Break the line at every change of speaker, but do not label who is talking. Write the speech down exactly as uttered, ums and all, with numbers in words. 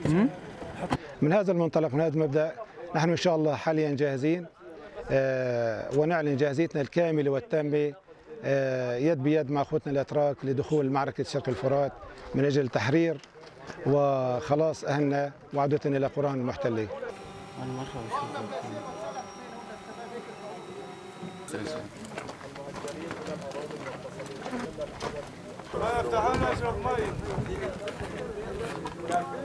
من هذا المنطلق، من هذا المبدأ، نحن إن شاء الله حاليا جاهزين ونعلن جاهزيتنا الكاملة والتامة يد بيد مع أخوتنا الأتراك لدخول معركة شرق الفرات من أجل تحرير وخلاص أهلنا وعودتنا إلى قرانا المحتلة.
تعال اشرب مي.